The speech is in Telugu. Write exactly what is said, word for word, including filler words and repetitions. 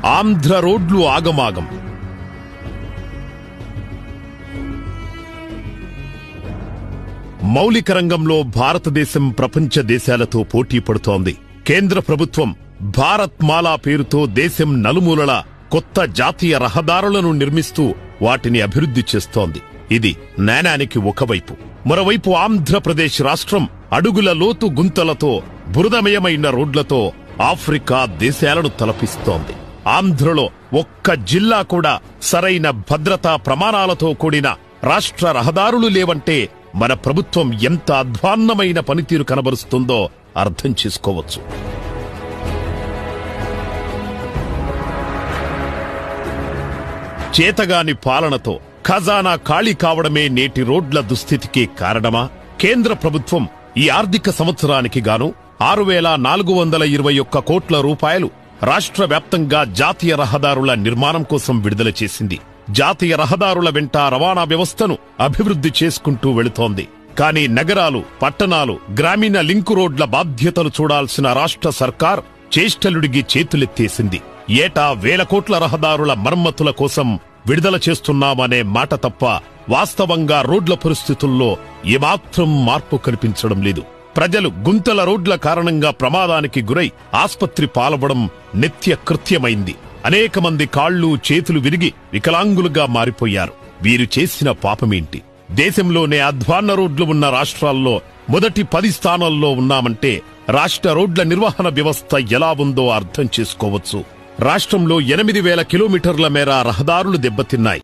ఆంధ్ర రోడ్లు ఆగమాగం. మౌలిక రంగంలో భారతదేశం ప్రపంచ దేశాలతో పోటీ పడుతోంది. కేంద్ర ప్రభుత్వం భారత్ మాలా పేరుతో దేశం నలుమూలలా కొత్త జాతీయ రహదారులను నిర్మిస్తూ వాటిని అభివృద్ధి చేస్తోంది. ఇది నాణానికి ఒకవైపు. మరోవైపు ఆంధ్రప్రదేశ్ రాష్ట్రం అడుగుల లోతు గుంతలతో, బురదమయమైన రోడ్లతో ఆఫ్రికా దేశాలను తలపిస్తోంది. ఆంధ్రలో ఒక్క జిల్లా కూడా సరైన భద్రతా ప్రమాణాలతో కూడిన రాష్ట్ర రహదారులు లేవంటే మన ప్రభుత్వం ఎంత అధ్వాన్నమైన పనితీరు కనబరుస్తుందో అర్థం చేసుకోవచ్చు. చేతగాని పాలనతో ఖజానా ఖాళీ కావడమే నేటి రోడ్ల దుస్థితికి కారణమా? కేంద్ర ప్రభుత్వం ఈ ఆర్థిక సంవత్సరానికి గాను ఆరు వేల నాలుగు వందల ఇరవై ఒక్క కోట్ల రూపాయలు రాష్ట్ర వ్యాప్తంగా జాతీయ రహదారుల నిర్మాణం కోసం విడుదల చేసింది. జాతీయ రహదారుల వెంట రవాణా వ్యవస్థను అభివృద్ధి చేసుకుంటూ వెళుతోంది. కానీ నగరాలు, పట్టణాలు, గ్రామీణ లింకు రోడ్ల బాధ్యతలు చూడాల్సిన రాష్ట్ర సర్కార్ చేష్టలుడిగి చేతులెత్తేసింది. ఏటా వేల కోట్ల రహదారుల మరమ్మతుల కోసం విడుదల చేస్తున్నామనే మాట తప్ప వాస్తవంగా రోడ్ల పరిస్థితుల్లో ఏమాత్రం మార్పు కనిపించడం లేదు. ప్రజలు గుంతల రోడ్ల కారణంగా ప్రమాదానికి గురై ఆస్పత్రి పాలవడం నిత్య కృత్యమైంది. అనేక మంది కాళ్లు, చేతులు విరిగి వికలాంగులుగా మారిపోయారు. వీరు చేసిన పాపమేంటి? దేశంలోనే అధ్వాన్న రోడ్లు ఉన్న రాష్ట్రాల్లో మొదటి పది స్థానాల్లో ఉన్నామంటే రాష్ట్ర రోడ్ల నిర్వహణ వ్యవస్థ ఎలా ఉందో అర్థం చేసుకోవచ్చు. రాష్ట్రంలో ఎనిమిది వేల కిలోమీటర్ల మేర రహదారులు దెబ్బతిన్నాయి.